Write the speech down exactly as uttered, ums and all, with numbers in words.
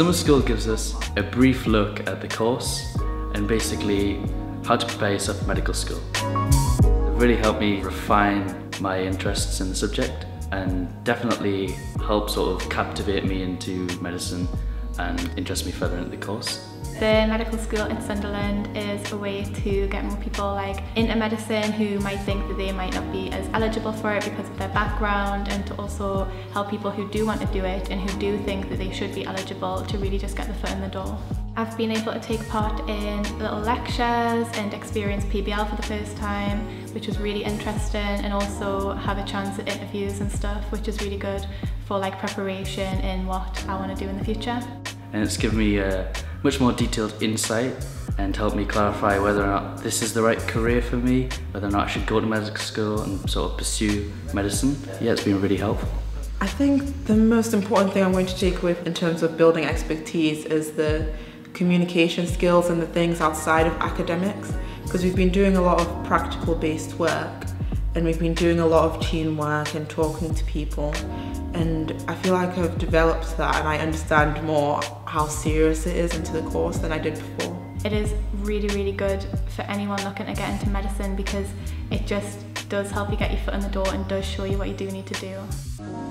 summer school gives us a brief look at the course and basically how to prepare yourself for medical school. It really helped me refine my interests in the subject and definitely helped sort of captivate me into medicine and interest me further into the course. The medical school in Sunderland is a way to get more people like into medicine who might think that they might not be as eligible for it because of their background, and to also help people who do want to do it and who do think that they should be eligible to really just get the foot in the door. I've been able to take part in little lectures and experience P B L for the first time, which was really interesting, and also have a chance at interviews and stuff, which is really good for like preparation in what I want to do in the future. And it's given me a much more detailed insight and helped me clarify whether or not this is the right career for me, whether or not I should go to medical school and sort of pursue medicine. Yeah, it's been really helpful. I think the most important thing I'm going to take away in terms of building expertise is the communication skills and the things outside of academics, because we've been doing a lot of practical based work and we've been doing a lot of teamwork and talking to people, and I feel like I've developed that and I understand more how serious it is into the course than I did before. It is really, really good for anyone looking to get into medicine because it just does help you get your foot in the door and does show you what you do need to do.